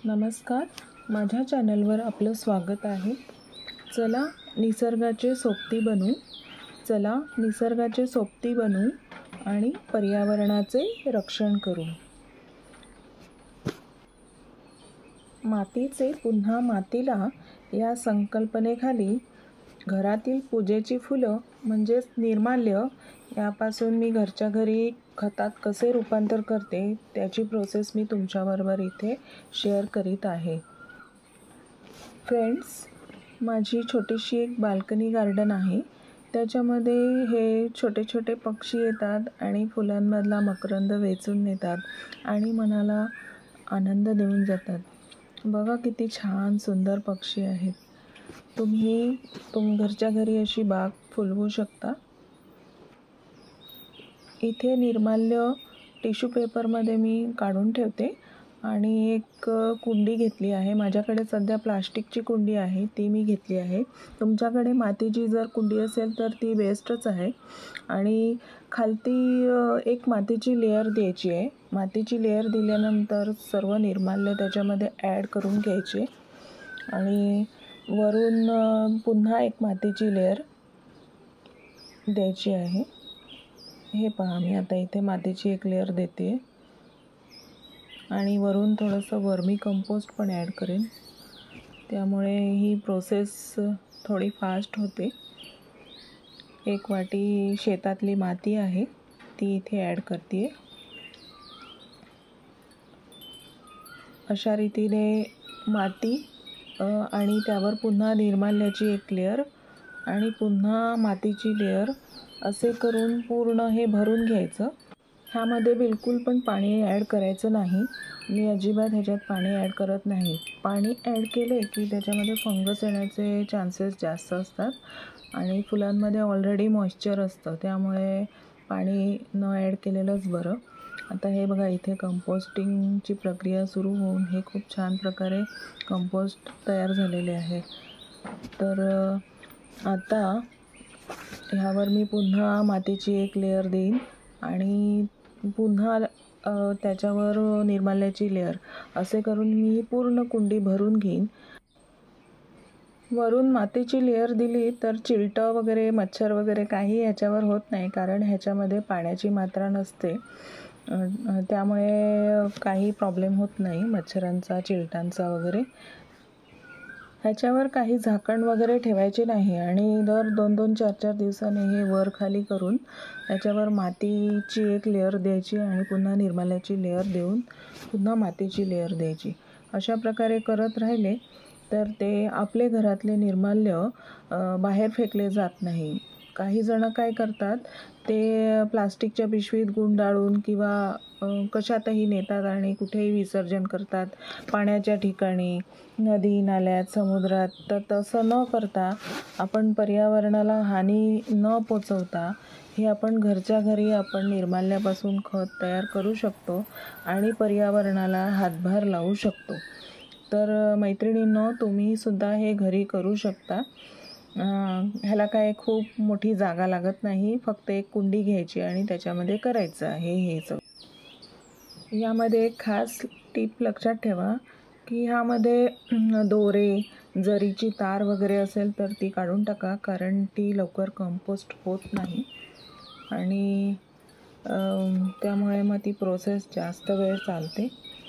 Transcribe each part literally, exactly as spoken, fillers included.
नमस्कार, माझ्या चॅनलवर आपलं स्वागत आहे। चला निसर्गाचे सोबती बनू चला निसर्गाचे सोबती बनू आणि पर्यावरणाचे रक्षण करू। मातीचे पुन्हा मातीला या संकल्पनेखाली घरातील पूजेची फुलं म्हणजेच निर्माल्य यापासून मी घरच्या घरी खतात कसे रूपांतर करते त्याची प्रोसेस मी तुमच्याबरोबर इथे शेअर करीत आहे। फ्रेंड्स, माझी छोटीशी एक बाल्कनी गार्डन आहे। त्याच्यामध्ये हे छोटे छोटे पक्षी येतात आणि फुलांमधला मकरंद वेचून नेतात आणि मनाला आनंद देऊन जातात। बघा किती छान सुंदर पक्षी आहेत। तुम्ही तुम घरच्या घरी अशी बाग फुलवू शकता। इथे निर्माल्य टिश्यू पेपरमध्ये मी काढून ठेवते आणि एक कुंडी घेतली आहे। माझ्याकडे सध्या प्लास्टिकची कुंडी आहे, ती मी घेतली आहे। तुमच्याकडे मातीची जर कुंडी असेल तर ती बेस्टच आहे। आणि खालती एक मातीची लेयर द्यायची आहे। मातीची लेयर दिल्यानंतर सर्व निर्माल्य त्याच्यामध्ये ॲड करून घ्यायचे आणि वरून पुन्हा एक मातीची लेयर द्यायची आहे। हे पहा, मी आता इथे मातीची एक लेयर देते आणि वरून थोडंसं वर्मी कंपोस्ट पण ॲड करेन, त्यामुळे ही प्रोसेस थोडी फास्ट होते। एक वाटी शेतातली माती आहे ती इथे ॲड करते। अशा रीतीने माती आणि त्यावर पुन्हा निर्माल्याची एक लेयर आणि पुन्हा मातीची लेयर असे करून पूर्ण हे भरून घ्यायचं। ह्यामध्ये बिलकुल पण पाणी ॲड करायचं नाही। मी अजिबात ह्याच्यात पाणी ॲड करत नाही। पाणी ॲड केले की त्याच्यामध्ये फंगस येण्याचे चान्सेस जास्त असतात आणि फुलांमध्ये ऑलरेडी मॉइश्चर असतं, त्यामुळे पाणी न ॲड केलेलंच बरं। आता हे बघा, इथे कंपोस्टिंगची प्रक्रिया सुरू होऊन हे खूप छान प्रकारे कंपोस्ट तयार झालेले आहे। तर आता ह्यावर मी पुन्हा मातीची एक लेयर देईन आणि पुन्हा त्याच्यावर निर्माल्याची लेयर असे करून मी पूर्ण कुंडी भरून घेईन। वरून मातीची लेयर दिली तर चिलटं वगैरे मच्छर वगैरे काही ह्याच्यावर होत नाही, कारण ह्याच्यामध्ये पाण्याची मात्रा नसते, त्यामुळे काही प्रॉब्लेम होत नाही मच्छरांचा, चिलटांचा वगैरे। ह्याच्यावर काही झाकण वगैरे ठेवायचे नाही आणि दर दोन दोन चार चार दिवसांनी हे वर खाली करून त्याच्यावर मातीची एक लेयर द्यायची आणि पुन्हा निर्माल्याची लेयर देऊन पुन्हा मातीची लेयर द्यायची। अशा प्रकारे करत राहिले तर ते आपले घरातले निर्माल्य बाहेर फेकले जात नाही। काही जण काय करतात, ते प्लास्टिकच्या पिशवीत गुंडाळून किंवा कशातही नेतात आणि कुठेही विसर्जन करतात, पाण्याच्या ठिकाणी, नदी नाल्यात, समुद्रात। तर तसं न करता आपण पर्यावरणाला हानी न पोचवता हे आपण घरच्या घरी आपण निर्माल्यापासून खत तयार करू शकतो आणि पर्यावरणाला हातभार लावू शकतो। तर मैत्रिणींनो, तुम्ही सुद्धा हे घरी करू शकता। ह्याला काय खूप मोठी जागा लागत नाही, फक्त एक कुंडी घ्यायची आणि त्याच्यामध्ये करायचं आहे हे सगळं। यामध्ये एक खास टीप लक्षात ठेवा की ह्यामध्ये दोरे, जरीची तार वगैरे असेल तर ती काढून टाका, कारण ती लवकर कंपोस्ट होत नाही आणि त्यामुळे मग ती प्रोसेस जास्त वेळ चालते।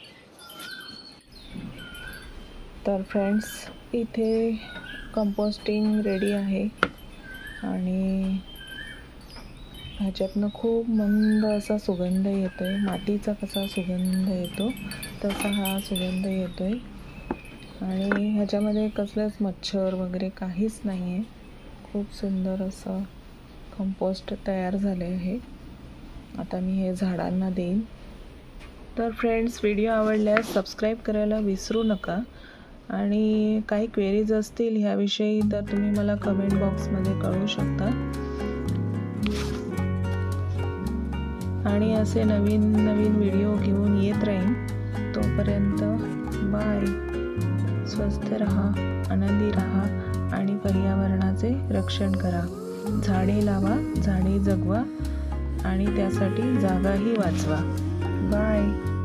तर फ्रेंड्स, इथे कंपोस्टिंग रेडी आहे आणि ह्याच्यातनं खूप मंद असा सुगंध येतो आहे। मातीचा कसा सुगंध येतो तसा हा सुगंध येतो आहे आणि ह्याच्यामध्ये कसलंच मच्छर वगैरे काहीच नाही आहे। खूप सुंदर असं कंपोस्ट तयार झाले आहे। आता मी हे झाडांना देईन। तर फ्रेंड्स, व्हिडिओ आवडल्यास सबस्क्राईब करायला विसरू नका आणि काही क्वेरीज असतील ह्याविषयी तर तुम्ही मला कमेंट बॉक्समध्ये कळवू शकता आणि असे नवीन नवीन व्हिडिओ घेऊन येत राहीन। तोपर्यंत बाय। स्वस्थ रहा, आनंदी रहा आणि पर्यावरणाचे रक्षण करा। झाडे लावा, झाडे जगवा आणि त्यासाठी जागाही वाचवा। बाय।